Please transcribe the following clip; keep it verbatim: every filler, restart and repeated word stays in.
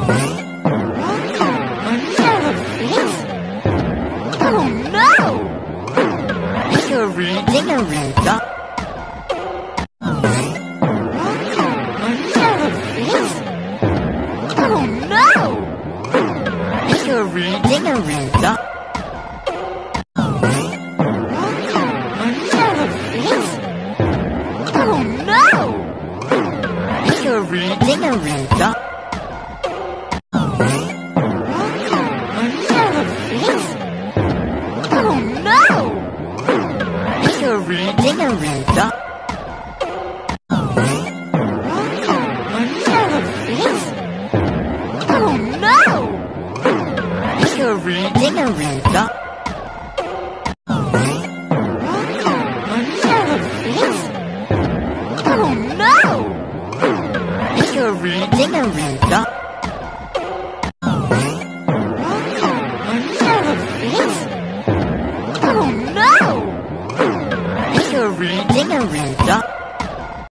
Oh no! Dickory dickory dock. Oh no! Dickory dickory dock. Oh no! Dickory dickory dock. Oh no! Dickory dickory dock. Oh no! Dickory dickory dock. Oh no! Dickory dickory dock. Oh no! Dickory dickory dock.